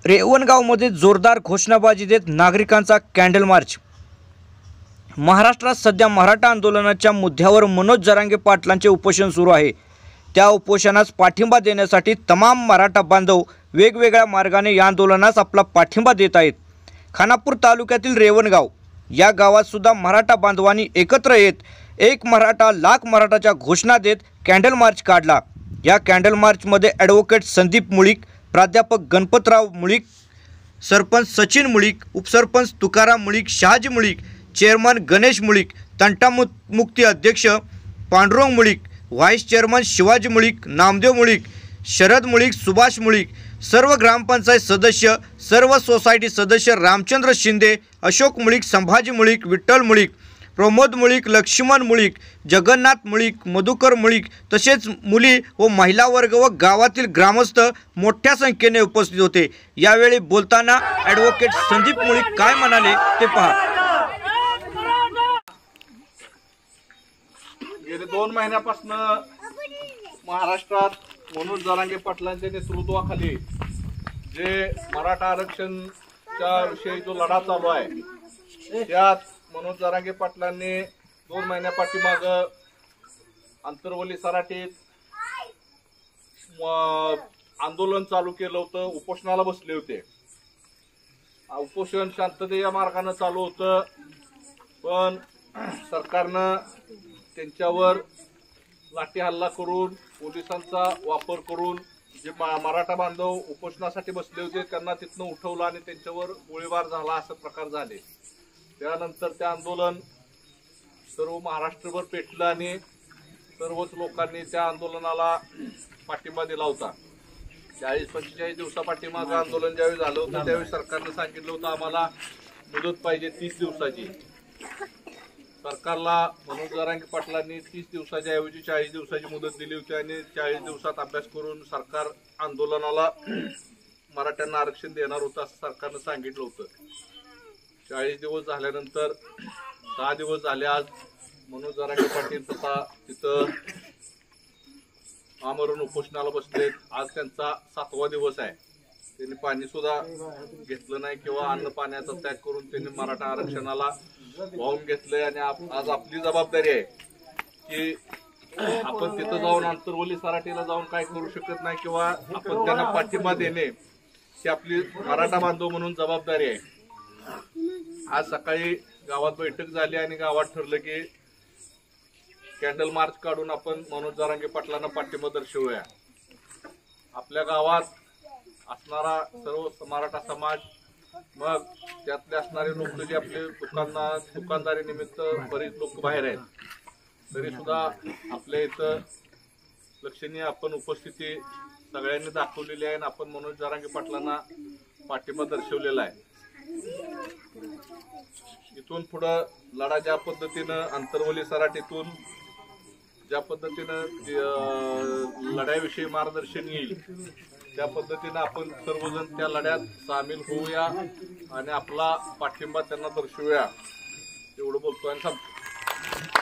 रेवणगावमध्ये जोरदार घोषणाबाजी देत नागरिकांचा कॅन्डल मार्च। महाराष्ट्रात सध्या मराठा आंदोलनाच्या मुद्द्यावर मनोज जरांगे पाटलांचे उपोषण सुरू आहे। त्या उपोषणास पाठिंबा देण्यासाठी तमाम मराठा बांधव वेगवेगळ्या मार्गाने या आंदोलनास आपला पाठिंबा देत आहेत। खानापूर तालुक्यातील रेवणगाव या गावात सुद्धा मराठा बांधवांनी एकत्र येत एक मराठा लाख मराठाच्या घोषणा देत कॅन्डल मार्च काढला। या कॅन्डल मार्चमध्ये ॲडव्होकेट संदीप मुळीक, प्राध्यापक गणपतराव मुळीक, सरपंच सचिन मुळीक, उपसरपंच तुकाराम मुळीक, शहाजी मुळीक, चेअरमन गणेश मुळीक, तंटामुक्ती अध्यक्ष पांडुरंग मुळीक, व्हाईस चेअरमन शिवाजी मुळीक, नामदेव मुळीक, शरद मुळीक, सुभाष मुळीक, सर्व ग्रामपंचायत सदस्य, सर्व सोसायटी सदस्य, रामचंद्र शिंदे, अशोक मुळीक, संभाजी मुळीक, विठ्ठल मुळीक, प्रमोद मुळीक, लक्ष्मण मुळीक, जगन्नाथ मुळीक, मधुकर मुळीक तसेच मुली व महिला वर्ग व गावातील ग्रामस्थ मोठ्या संख्येने उपस्थित होते। यावेळी बोलताना ॲडव्होकेट संदीप मुळीक काय म्हणाले ते पहा। गेले 2 महिन्यापासून महाराष्ट्रात मनोज जरांगे पाटलांच्या नेतृत्वाखाली जे मराठा आरक्षणच्या विषयी जो लढा चालू आहे, त्यात मनोज जरांगे पाटलांनी 2 महिन्यापाठीमाग अंतरवली सराटीत आंदोलन चालू केलं होतं, उपोषणाला बसले होते। उपोषण शांततेच्या मार्गाने चालू होतं, पण सरकारनं त्यांच्यावर लाठी हल्ला करून, पोलिसांचा वापर करून जे मराठा बांधव उपोषणासाठी बसले होते त्यांना तिथनं उठवलं आणि त्यांच्यावर गोळीबार झाला, असे प्रकार झाले। त्यानंतर ते आंदोलन सर्व महाराष्ट्रभर पेटलं आणि सर्वच लोकांनी त्या आंदोलनाला पाठिंबा दिला होता। 40-45 दिवसापाठीमागं आंदोलन ज्यावेळी झालं होतं त्यावेळी सरकारनं सांगितलं होतं आम्हाला मुदत पाहिजे 30 दिवसाची। सरकारला मनोज जरांगे पाटलांनी 30 दिवसाच्या ऐवजी 40 दिवसाची मुदत दिली होती आणि 40 दिवसात अभ्यास करून सरकार आंदोलनाला मराठ्यांना आरक्षण देणार होतं असं सरकारनं सांगितलं होतं। 40 दिवस झाल्यानंतर 6 दिवस झाले, आज मनोज जरांगे पाटील तथा तिथं आमरण उपोषणाला बसलेत। आज त्यांचा 7वा दिवस आहे। त्यांनी पाणी सुद्धा घेतलं नाही किंवा अन्न पाण्याचा त्याग करून त्यांनी मराठा आरक्षणाला वाहून घेतलंय आणि आज आपली जबाबदारी आहे की आपण तिथं जाऊन अंतरवली सराटीला जाऊन काय करू शकत नाही किंवा आपण त्यांना पाठिंबा देणे ही आपली मराठा बांधव म्हणून जबाबदारी आहे। आज सकाळी गावात बैठक झाली आणि गावात ठरलं की कॅन्डल मार्च काढून आपण मनोज जरांगे पाटलांना पाठिंबा दर्शवूया। आपल्या गावात असणारा सर्व मराठा समाज, मग त्यातले असणारे लोक जे आपले दुकानदारी निमित्त बरेच लोक बाहेर आहेत, तरी सुद्धा आपल्या इथं लक्षणीय आपण उपस्थिती सगळ्यांनी दाखवलेली आहे आणि आपण मनोज जरांगे पाटलांना पाठिंबा दर्शवलेला आहे। इथून पुढं लढा ज्या पद्धतीनं अंतरवली सराटीतून ज्या पद्धतीनं लढ्याविषयी मार्गदर्शन येईल त्या पद्धतीनं आपण सर्वजण त्या लढ्यात सामील होऊया आणि आपला पाठिंबा त्यांना दर्शवूया, एवढं बोलतो आणि सांगतो।